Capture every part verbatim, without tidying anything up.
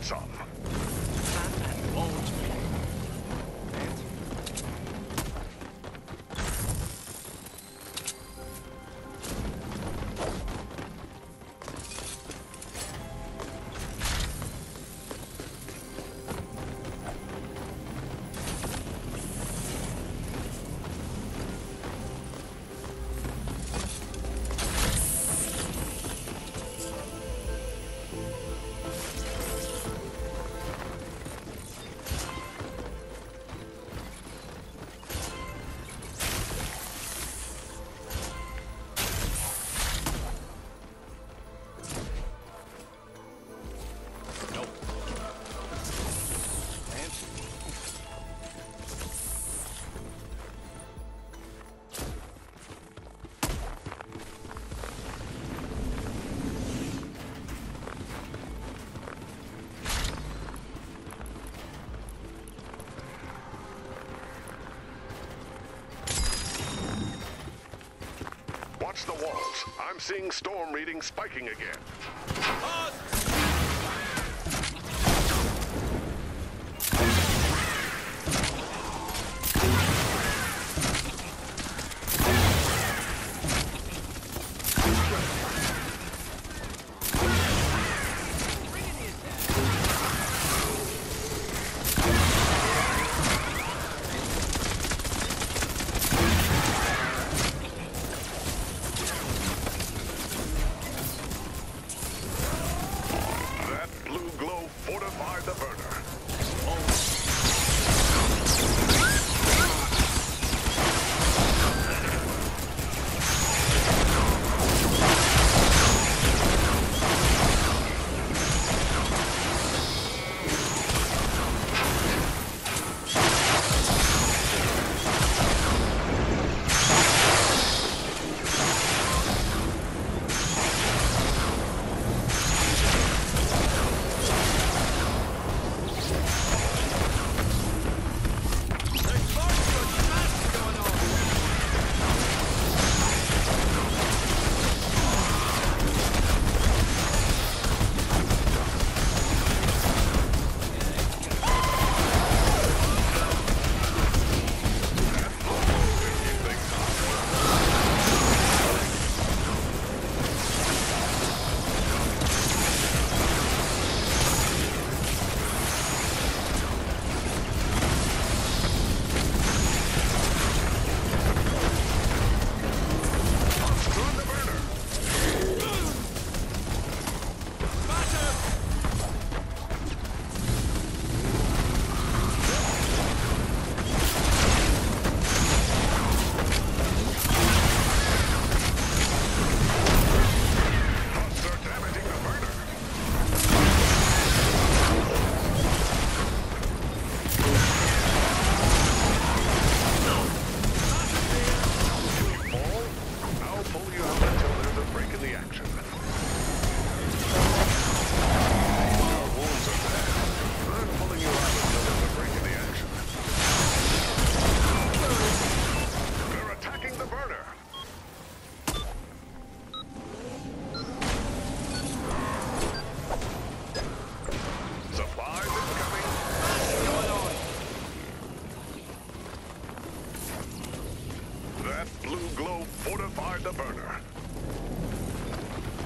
want some. And won't be. Watch the walls. I'm seeing storm readings spiking again. Blue glow fortified the burner.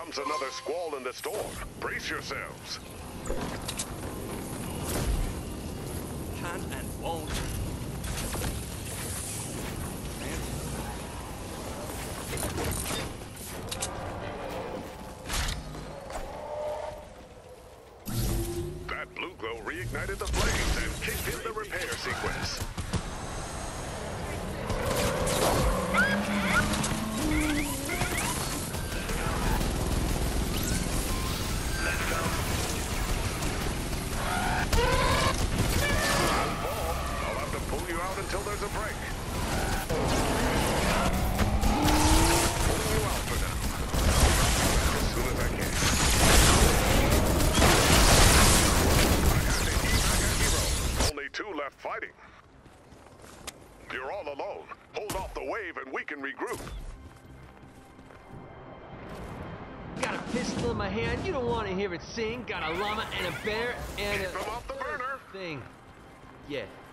comes another squall in the storm. Brace yourselves. Can and won't. That blue glow reignited the flames and kicked in the repair sequence. Let's go. Don't fall. I'll have to pull you out until there's a break. Pulling you out for now. As soon as I can. Only two left fighting. You're all alone. Hold off the wave and we can regroup. Got a pistol in my hand, you don't want to hear it sing. Got a llama and a bear and Keep a... them off the burner. thing. Yeah.